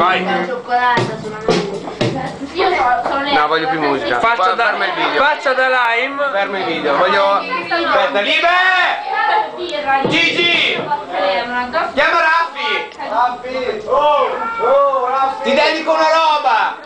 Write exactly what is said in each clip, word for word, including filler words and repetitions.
Vai. Cioccolata, sono io sono le. No, voglio più musica. Faccia da, il video. Faccia da lime. Fermo il video. Voglio. Aspetta, Libe! Gigi! Chiama Raffi! Raffi! Oh! Oh, Raffi! Ti dedico una roba!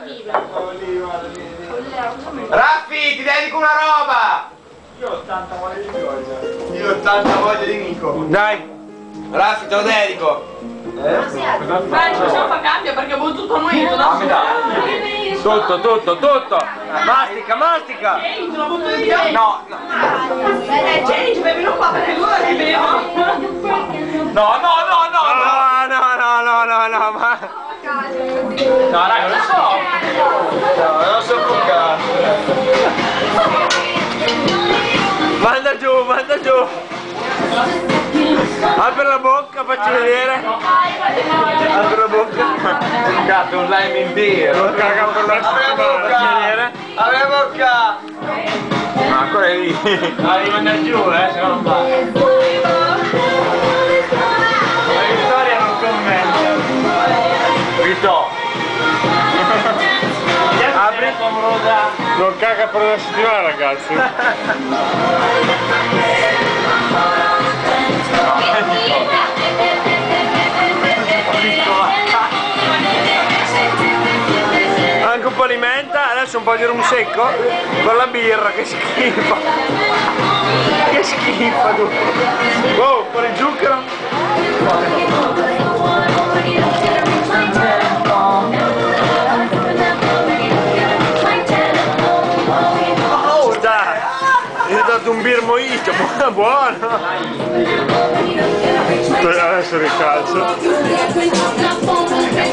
Raffi, ti dedico una roba! Io ho tanta voglia di Giorgia. Io ho tanta voglia di Nico. Dai! Raffi, te lo dedico! Eh? Vai, facciamo fa cambio perché ho tutto noi. Tutto, tutto, tutto! Mastica, mastica! Change, lo butto io! No, no! Eh, change, bevilo qua perché lui che bevo! No, no, no, no! No, no, no, no, no, no, ma... No, raga, non so! No, non so con cazzo! Manda giù, manda giù! Apri la bocca, facci vedere! Apri la bocca! Cazzo, un lime intero! Non caga per la bocca! Facci vedere! Apri la bocca! No, ancora è lì! No, devi andare giù, eh, se no non va! La Vittoria non commenta! Vito! Apri! Non caga per una settimana, ragazzi! Anche un po' di menta, adesso un po' di rum secco con la birra, che schifo! Che schifo tu! Wow, un po' di zucchero! Oh, dai! Mi hai dato un beer mojito, buono! Adesso ricalcio.